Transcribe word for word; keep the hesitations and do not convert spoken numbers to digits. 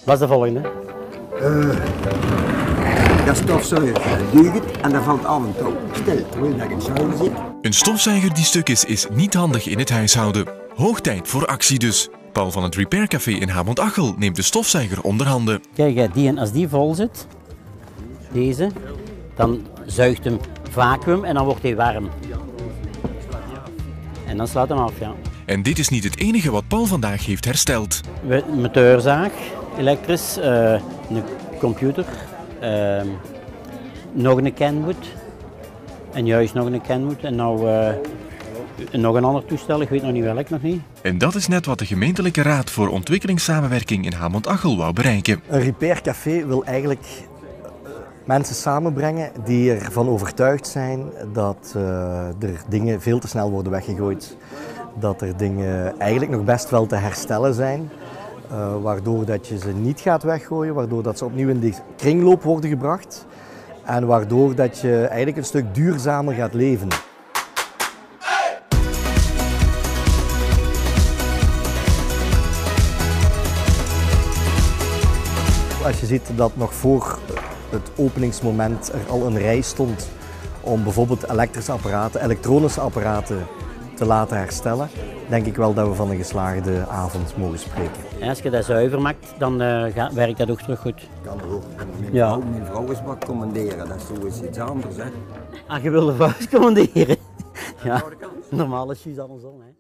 Wat is de volgende? Uh, dat stofzuiger duurt en dan valt af en toe stil, terwijl dat in zuiger zit. Een stofzuiger die stuk is, is niet handig in het huishouden. Hoog tijd voor actie dus. Paul van het Repair Café in Hamont-Achel neemt de stofzuiger onder handen. Kijk, die, als die vol zit, deze, dan zuigt hem vacuüm en dan wordt hij warm. En dan slaat hem af, ja. En dit is niet het enige wat Paul vandaag heeft hersteld. Een motorzaag, elektrisch, uh, een computer, uh, nog een Kenwood en juist nog een Kenwood en nou uh, nog een ander toestel, ik weet nog niet welk nog niet. En dat is net wat de gemeentelijke raad voor ontwikkelingssamenwerking in Hamont-Achel wou bereiken. Een Repair Café wil eigenlijk mensen samenbrengen die ervan overtuigd zijn dat uh, er dingen veel te snel worden weggegooid. Dat er dingen eigenlijk nog best wel te herstellen zijn. Uh, waardoor dat je ze niet gaat weggooien, waardoor dat ze opnieuw in de kringloop worden gebracht. En waardoor dat je eigenlijk een stuk duurzamer gaat leven. Als je ziet dat nog voor het openingsmoment er al een rij stond om bijvoorbeeld elektrische apparaten, elektronische apparaten te laten herstellen, denk ik wel dat we van een geslaagde avond mogen spreken. En als je dat zuiver maakt, dan uh, gaat, werkt dat ook terug goed. Ik kan er ook mijn ja. vrouw, mijn vrouw is wat commanderen, dat is zo eens iets anders. Hè. Ah, je wil de vrouw commanderen? Ja, normaal is het andersom. Hè.